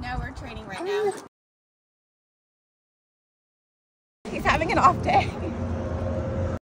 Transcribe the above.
No, we're training right now. He's having an off day.